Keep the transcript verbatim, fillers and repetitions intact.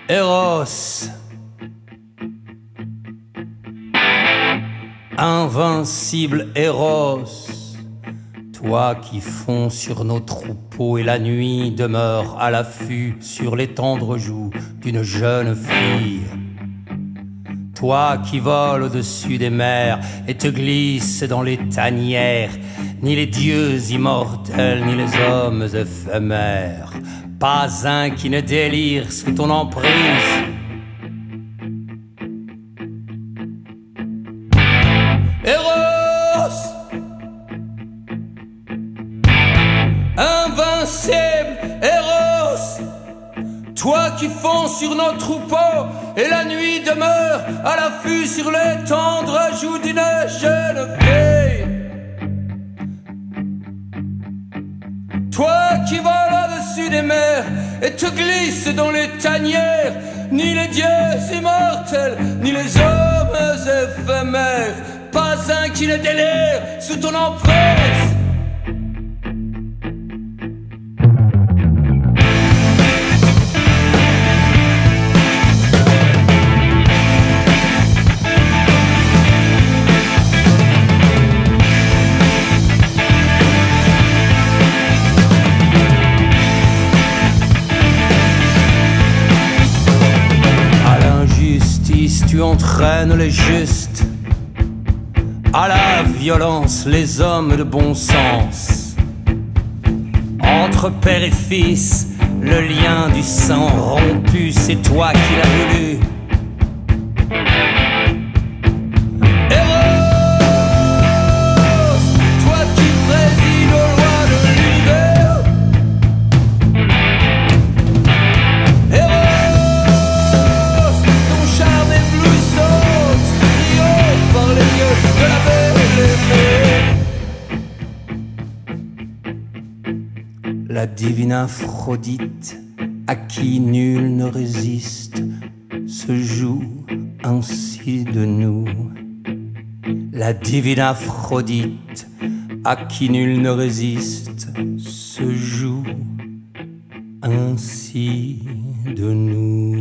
Eros, invincible Eros, toi qui fonds sur nos troupeaux et la nuit demeure à l'affût sur les tendres joues d'une jeune fille. Toi qui voles au-dessus des mers et te glisses dans les tanières, ni les dieux immortels ni les hommes éphémères, pas un qui ne délire sous ton emprise. Eros, invincible Eros, toi qui fonds sur nos troupeaux et la nuit demeure à l'affût sur les tendres joues d'une jeune fille. Toi qui voles au-dessus des mers et te glisses dans les tanières, ni les dieux immortels, ni les hommes éphémères, pas un qui ne délire sous ton emprise. Tu entraînes les justes, à la violence les hommes de bon sens. Entre père et fils, le lien du sang rompu, c'est toi qui l'as voulu. La divine Aphrodite, à qui nul ne résiste, se joue ainsi de nous. La divine Aphrodite, à qui nul ne résiste, se joue ainsi de nous.